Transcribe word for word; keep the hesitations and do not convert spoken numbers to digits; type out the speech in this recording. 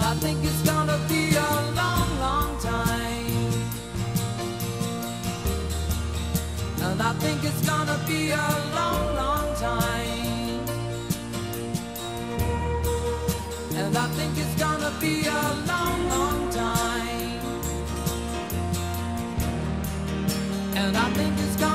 I think it's gonna be a long, long time. And I think it's gonna be a long, long time. And I think it's gonna be a long, long time. And I think it's gonna